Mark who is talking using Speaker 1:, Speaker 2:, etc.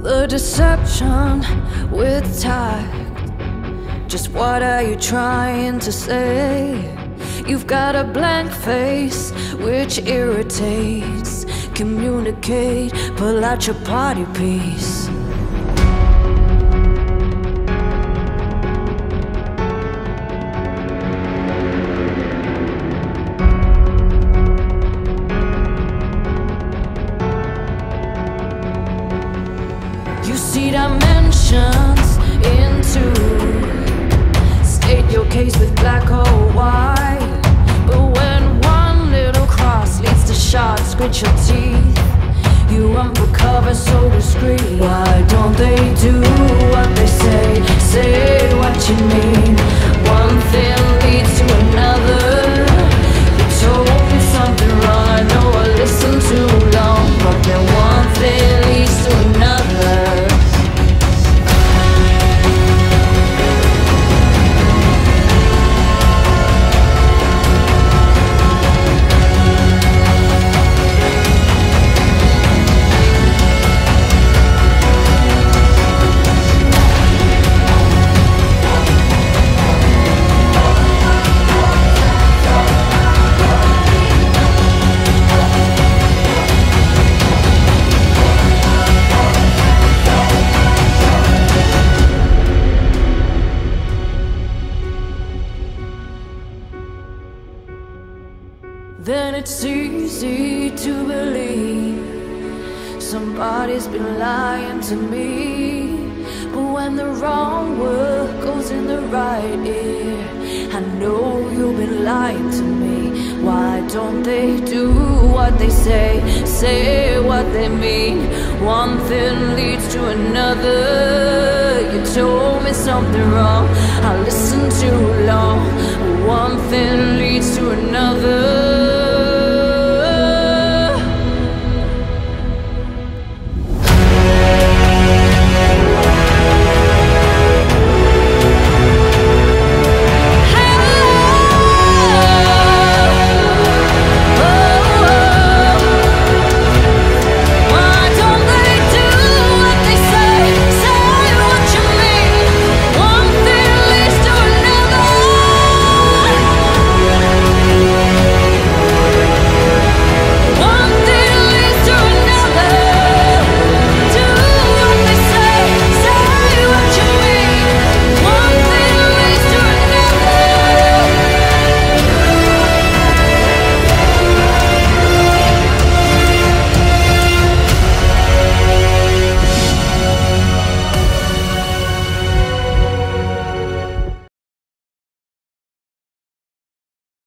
Speaker 1: The deception with tact. Just what are you trying to say? You've got a blank face which irritates. Communicate, pull out your party piece. You see dimensions into. State your case with black or white. But when one little cross leads to shards, grit your teeth. You uncover so discreet. Why don't they do what they say? Say what you mean. One thing leads to another. You told me something wrong. I know I listened too long, but then one thing leads to another. Then it's easy to believe somebody's been lying to me. But when the wrong word goes in the right ear, I know you've been lying to me. Why don't they do what they say? Say what they mean. One thing leads to another. You told me something wrong. I listened too long. One thing